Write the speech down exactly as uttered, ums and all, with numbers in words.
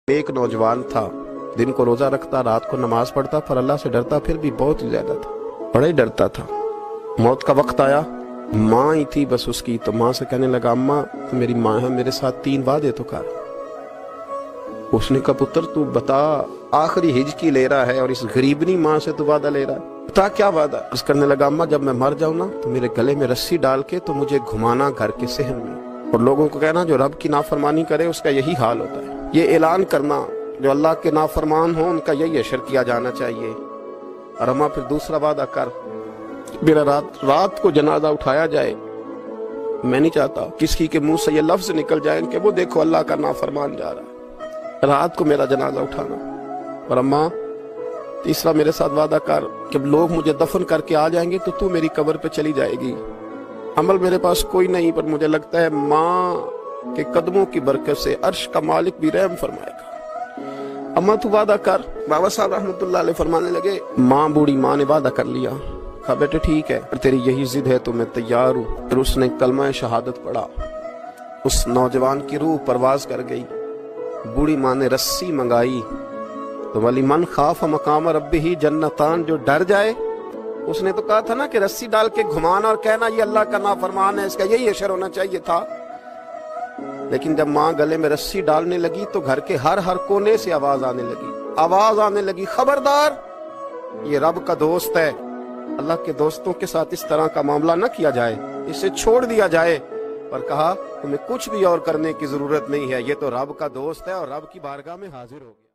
ایک نوجوان تھا، دن کو روزہ رکھتا، رات کو نماز پڑھتا، پر اللہ سے ڈرتا پھر بھی بہت زیادہ تھا، بڑا ہی ڈرتا تھا۔ موت کا وقت آیا، ماں ہی تھی بس اس کی، تو ماں سے کہنے لگا اماں میری ماں ہے، میرے ساتھ تین وعدے تو کر۔ اس نے کہا پتر تو بتا، آخری ہج کی لے رہا ہے اور اس غریبنی ماں سے تو وعدہ لے رہا ہے، بتا کیا وعدہ؟ اس کرنے لگا اماں جب میں مر جاؤں نا تو میرے گلے میں رسی ڈال کے تو مجھے گھمانا گھر کے صحن میں، اور لوگوں کو کہنا جو رب کی نافرمانی کرے اس کا یہی حال ہوتا ہے۔ یہ اعلان کرنا جو اللہ کے نافرمان ہوں ان کا یہی اشر کیا جانا چاہیے۔ اور اماں پھر دوسرا وعدہ کر، میرا رات رات کو جنازہ اٹھایا جائے، میں نہیں چاہتا کسی کے منہ سے یہ لفظ نکل جائے کہ وہ دیکھو اللہ کا نافرمان جا رہا ہے، رات کو میرا جنازہ اٹھانا۔ اور اماں تیسرا میرے ساتھ وعدہ کر کہ لوگ مجھے دفن کر کے آ جائیں گے تو تو میری قبر پہ چلی جائے گی۔ عمل میرے پاس کوئی نہیں، پر مجھے لگتا ہے ماں کے قدموں کی برکت سے عرش کا مالک بھی رحم فرمائے گا۔ اماں تو وعدہ کر۔ بابا صاحب رحمۃ اللہ علیہ فرمانے لگے، ماں بوڑھی ماں نے وعدہ کر لیا، کہا بیٹے ٹھیک ہے تیری یہی ضد ہے تو میں تیار ہوں۔ پھر اس نے کلمہ شہادت پڑھا، اس نوجوان کی روح پرواز کر گئی۔ بوڑھی ماں نے رسی منگائی تو ولی من خاف مقام ربہ جنتان، جو ڈر جائے، اس نے تو کہا تھا نا کہ رسی ڈال کے گھمانا اور کہنا یہ اللہ کا نافرمان ہے، اس کا یہی اشر ہونا چاہیے تھا۔ لیکن جب ماں گلے میں رسی ڈالنے لگی تو گھر کے ہر ہر کونے سے آواز آنے لگی آواز آنے لگی خبردار یہ رب کا دوست ہے، اللہ کے دوستوں کے ساتھ اس طرح کا معاملہ نہ کیا جائے، اسے چھوڑ دیا جائے۔ اور کہا تمہیں کچھ بھی اور کرنے کی ضرورت نہیں ہے، یہ تو رب کا دوست ہے اور رب کی بارگاہ میں حاضر ہو گیا۔